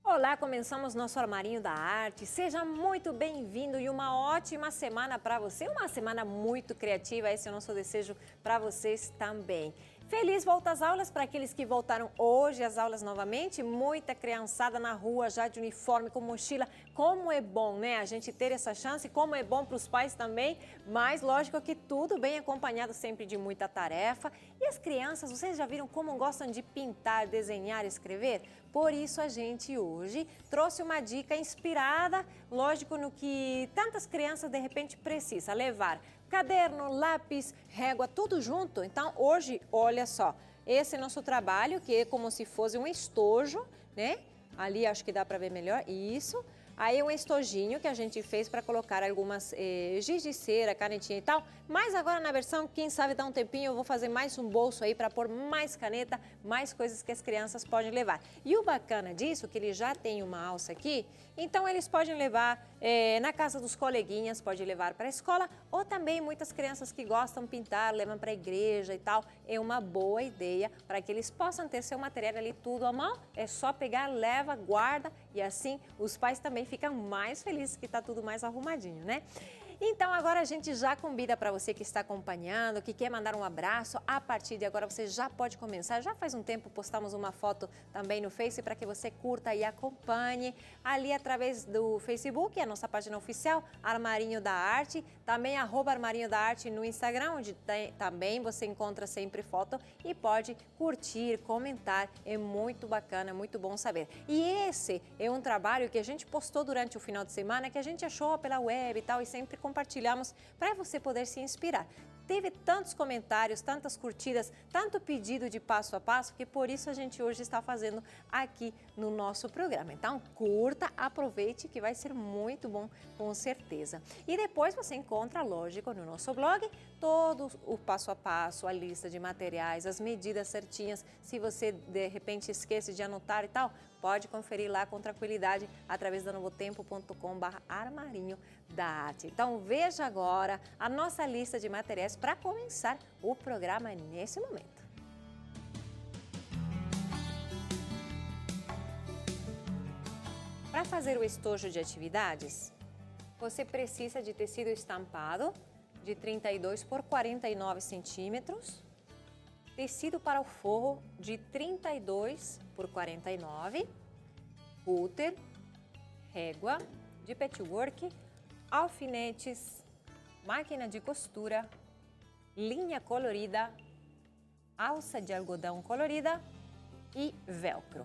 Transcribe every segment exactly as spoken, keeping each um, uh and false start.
Olá, começamos nosso Armarinho da Arte. Seja muito bem-vindo e uma ótima semana para você. Uma semana muito criativa, esse é o nosso desejo para vocês também. Feliz volta às aulas para aqueles que voltaram hoje às aulas novamente. Muita criançada na rua já de uniforme, com mochila. Como é bom, né? A gente ter essa chance, como é bom para os pais também. Mas lógico que tudo bem acompanhado sempre de muita tarefa. E as crianças, vocês já viram como gostam de pintar, desenhar, escrever? Por isso a gente hoje trouxe uma dica inspirada, lógico, no que tantas crianças de repente precisam levar. Caderno, lápis, régua, tudo junto. Então hoje, olha só, esse é nosso trabalho, que é como se fosse um estojo, né? Ali acho que dá para ver melhor, isso. Aí um estojinho que a gente fez para colocar algumas eh, giz de cera, canetinha e tal. Mas agora na versão, quem sabe dá um tempinho, eu vou fazer mais um bolso aí para pôr mais caneta, mais coisas que as crianças podem levar. E o bacana disso, que ele já tem uma alça aqui, então eles podem levar eh, na casa dos coleguinhas, pode levar para a escola, ou também muitas crianças que gostam de pintar, levam para a igreja e tal. É uma boa ideia para que eles possam ter seu material ali tudo à mão. É só pegar, leva, guarda e assim os pais também ficam mais felizes que está tudo mais arrumadinho, né? Então agora a gente já convida para você que está acompanhando, que quer mandar um abraço, a partir de agora você já pode começar. Já faz um tempo postamos uma foto também no Face para que você curta e acompanhe ali através do Facebook, a nossa página oficial, Armarinho da Arte, também arroba Armarinho da Arte no Instagram, onde tem, também você encontra sempre foto e pode curtir, comentar, é muito bacana, é muito bom saber. E esse é um trabalho que a gente postou durante o final de semana, que a gente achou pela web e tal, e sempre compartilhamos para você poder se inspirar. Teve tantos comentários, tantas curtidas, tanto pedido de passo a passo, que por isso a gente hoje está fazendo aqui no nosso programa. Então curta, aproveite que vai ser muito bom, com certeza. E depois você encontra, lógico, no nosso blog, todo o passo a passo, a lista de materiais, as medidas certinhas. Se você de repente esquece de anotar e tal, pode conferir lá com tranquilidade através da novotempo ponto com barra armarinho da arte. Então veja agora a nossa lista de materiais para começar o programa nesse momento. Para fazer o estojo de atividades, você precisa de tecido estampado de trinta e dois por quarenta e nove centímetros, tecido para o forro de trinta e dois por quarenta e nove, cúter, régua de patchwork, alfinetes, máquina de costura, linha colorida, alça de algodão colorida e velcro.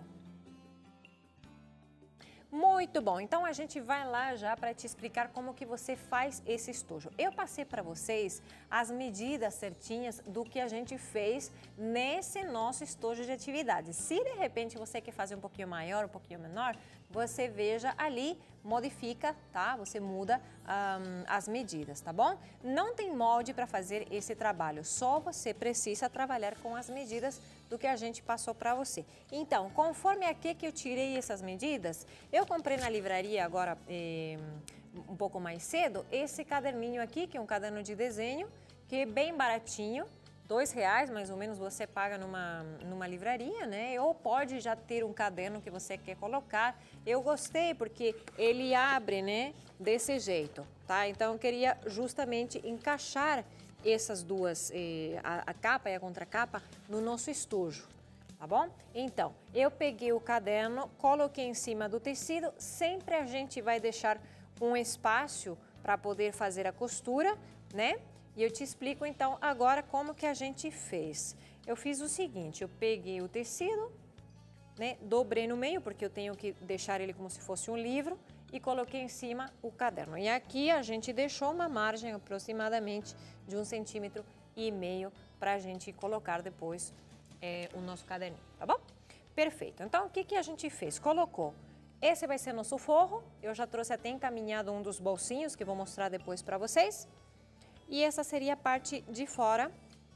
Muito bom, então a gente vai lá já para te explicar como que você faz esse estojo. Eu passei para vocês as medidas certinhas do que a gente fez nesse nosso estojo de atividades. Se de repente você quer fazer um pouquinho maior, um pouquinho menor, você veja ali, modifica, tá? Você muda um, as medidas, tá bom? Não tem molde para fazer esse trabalho, só você precisa trabalhar com as medidas do que a gente passou para você. Então, conforme aqui que eu tirei essas medidas, eu comprei na livraria agora eh, um pouco mais cedo esse caderninho aqui, que é um caderno de desenho, que é bem baratinho. Dois reais, mais ou menos, você paga numa, numa livraria, né? Ou pode já ter um caderno que você quer colocar. Eu gostei porque ele abre, né? Desse jeito, tá? Então, eu queria justamente encaixar essas duas, eh, a, a capa e a contracapa, no nosso estojo, tá bom? Então, eu peguei o caderno, coloquei em cima do tecido. Sempre a gente vai deixar um espaço para poder fazer a costura, né? E eu te explico então agora como que a gente fez. Eu fiz o seguinte, eu peguei o tecido, né, dobrei no meio, porque eu tenho que deixar ele como se fosse um livro, e coloquei em cima o caderno. E aqui a gente deixou uma margem aproximadamente de um centímetro e meio para a gente colocar depois é, o nosso caderninho, tá bom? Perfeito. Então, o que que a gente fez? Colocou. Esse vai ser nosso forro. Eu já trouxe até encaminhado um dos bolsinhos que eu vou mostrar depois para vocês. E essa seria a parte de fora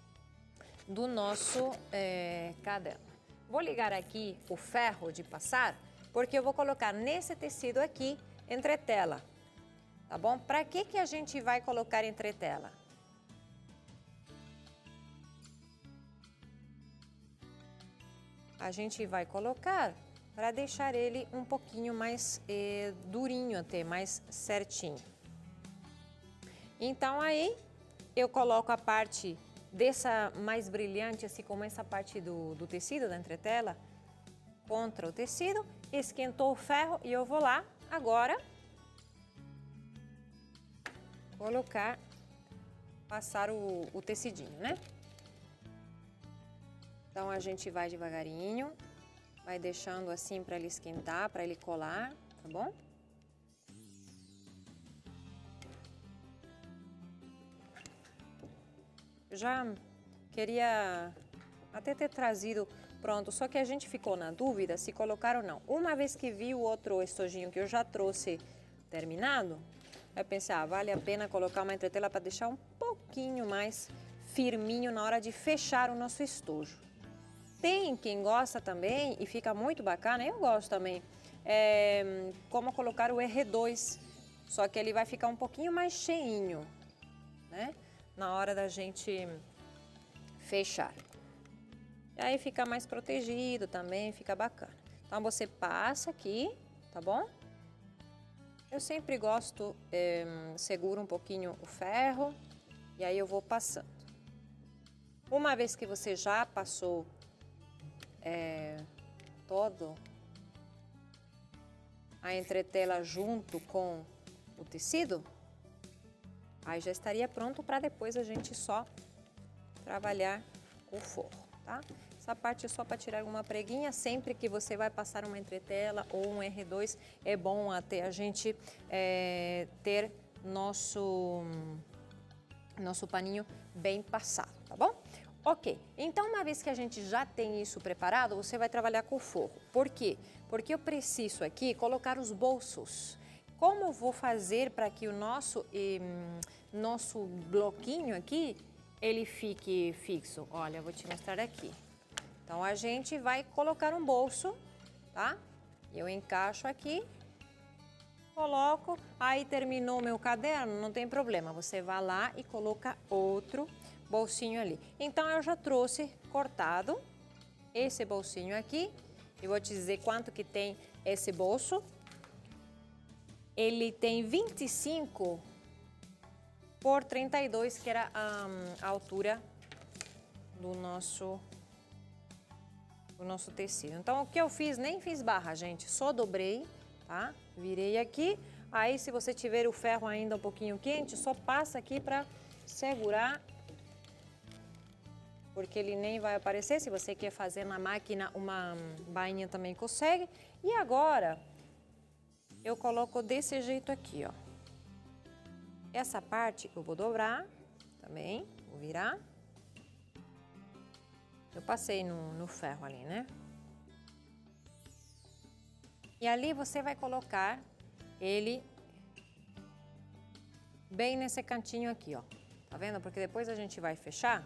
do nosso é, caderno. Vou ligar aqui o ferro de passar, porque eu vou colocar nesse tecido aqui entretela, tá bom? Para que que a gente vai colocar entretela? A gente vai colocar para deixar ele um pouquinho mais eh, durinho até, mais certinho. Então aí eu coloco a parte dessa mais brilhante, assim como essa parte do, do tecido da entretela, contra o tecido, esquentou o ferro e eu vou lá agora colocar, passar o, o tecidinho, né? Então a gente vai devagarinho, vai deixando assim para ele esquentar, para ele colar, tá bom? Eu já queria até ter trazido pronto, só que a gente ficou na dúvida se colocar ou não. Uma vez que vi o outro estojinho que eu já trouxe terminado, eu pensei, ah, vale a pena colocar uma entretela para deixar um pouquinho mais firminho na hora de fechar o nosso estojo. Tem quem gosta também e fica muito bacana, eu gosto também, é, como colocar o R dois, só que ele vai ficar um pouquinho mais cheinho, né? Na hora da gente fechar. E aí fica mais protegido também, fica bacana. Então você passa aqui, tá bom? Eu sempre gosto, é, seguro um pouquinho o ferro e aí eu vou passando. Uma vez que você já passou é, todo a entretela junto com o tecido, aí já estaria pronto para depois a gente só trabalhar o forro, tá? Essa parte é só para tirar uma preguinha, sempre que você vai passar uma entretela ou um R dois, é bom até a gente é, ter nosso, nosso paninho bem passado, tá bom? Ok, então uma vez que a gente já tem isso preparado, você vai trabalhar com o forro. Por quê? Porque eu preciso aqui colocar os bolsos. Como eu vou fazer para que o nosso, eh, nosso bloquinho aqui, ele fique fixo? Olha, eu vou te mostrar aqui. Então, a gente vai colocar um bolso, tá? Eu encaixo aqui, coloco, aí terminou o meu caderno, não tem problema. Você vai lá e coloca outro bolsinho ali. Então, eu já trouxe cortado esse bolsinho aqui. Eu vou te dizer quanto que tem esse bolso. Ele tem vinte e cinco por trinta e dois, que era a, a altura do nosso, do nosso tecido. Então, o que eu fiz, nem fiz barra, gente, só dobrei, tá? Virei aqui. Aí, se você tiver o ferro ainda um pouquinho quente, só passa aqui para segurar, porque ele nem vai aparecer. Se você quer fazer na máquina uma bainha, também consegue. E agora, eu coloco desse jeito aqui, ó. Essa parte eu vou dobrar também, vou virar. Eu passei no, no ferro ali, né? E ali você vai colocar ele bem nesse cantinho aqui, ó. Tá vendo? Porque depois a gente vai fechar.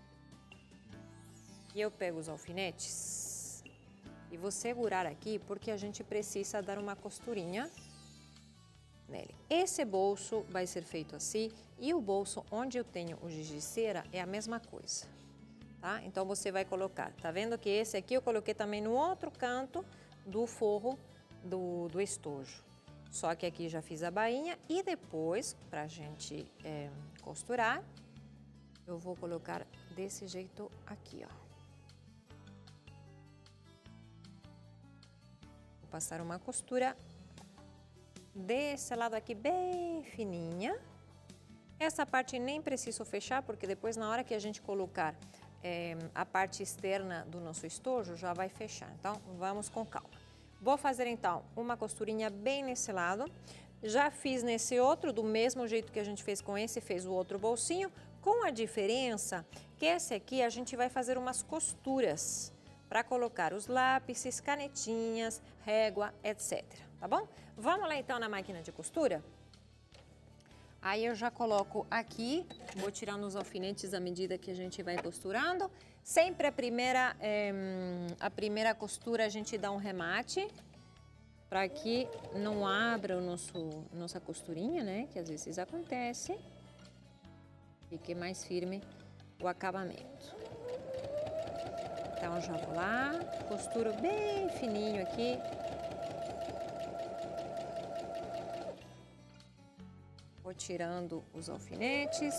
E eu pego os alfinetes e vou segurar aqui, porque a gente precisa dar uma costurinha nele. Esse bolso vai ser feito assim, e o bolso onde eu tenho o giz de cera é a mesma coisa, tá? Então você vai colocar, tá vendo que esse aqui eu coloquei também no outro canto do forro do, do estojo. Só que aqui já fiz a bainha e depois, pra gente é, costurar, eu vou colocar desse jeito aqui, ó. Vou passar uma costura desse lado aqui bem fininha. Essa parte nem preciso fechar, porque depois na hora que a gente colocar é, a parte externa do nosso estojo, já vai fechar. Então, vamos com calma. Vou fazer então uma costurinha bem nesse lado. Já fiz nesse outro, do mesmo jeito que a gente fez com esse, fez o outro bolsinho, com a diferença que esse aqui a gente vai fazer umas costuras para colocar os lápis, canetinhas, régua, etcétera. Tá bom? Vamos lá então na máquina de costura? Aí eu já coloco aqui, vou tirando os alfinetes à medida que a gente vai costurando. Sempre a primeira, é, a primeira costura a gente dá um remate, para que não abra o nosso, nossa costurinha, né? Que às vezes acontece. Fique mais firme o acabamento. Então, já vou lá, costuro bem fininho aqui. Vou tirando os alfinetes.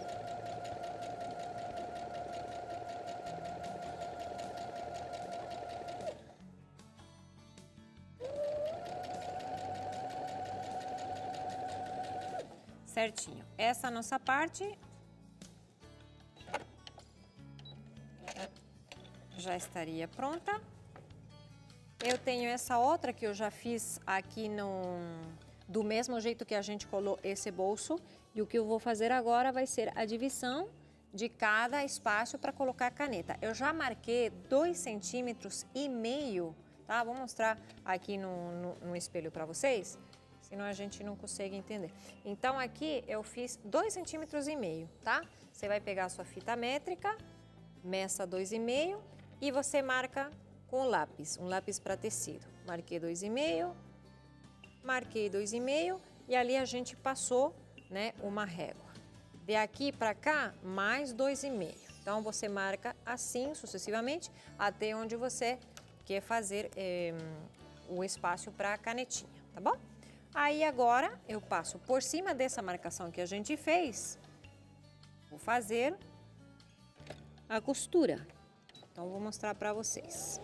Certinho. Essa nossa parte já estaria pronta. Eu tenho essa outra que eu já fiz aqui no, do mesmo jeito que a gente colou esse bolso. E o que eu vou fazer agora vai ser a divisão de cada espaço para colocar a caneta. Eu já marquei dois centímetros e meio, tá? Vou mostrar aqui no, no, no espelho para vocês, senão a gente não consegue entender. Então aqui eu fiz dois centímetros e meio, tá? Você vai pegar a sua fita métrica, meça dois e meio e você marca com o lápis, um lápis para tecido. Marquei dois e meio, marquei dois e meio e ali a gente passou, né, uma régua. De aqui para cá, mais dois e meio. Então você marca assim sucessivamente até onde você quer fazer eh, o espaço para a canetinha, tá bom? Aí agora eu passo por cima dessa marcação que a gente fez, vou fazer a costura. Então vou mostrar para vocês.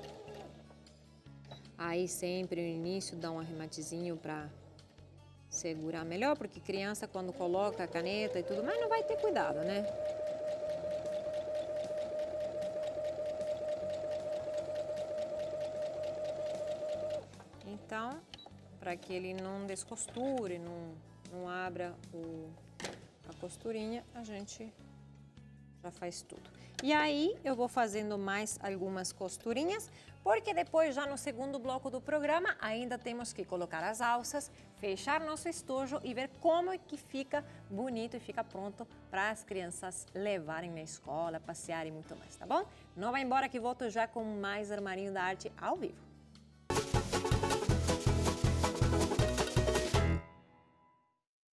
Aí sempre no início dá um arrematezinho para segurar melhor, porque criança quando coloca a caneta e tudo, mas não vai ter cuidado, né? Então, para que ele não descosture, não, não abra o, a costurinha, a gente já faz tudo. E aí eu vou fazendo mais algumas costurinhas, porque depois já no segundo bloco do programa ainda temos que colocar as alças, fechar nosso estojo e ver como é que fica bonito e fica pronto para as crianças levarem na escola, passearem e muito mais, tá bom? Não vai embora que volto já com mais Armarinho da Arte ao vivo.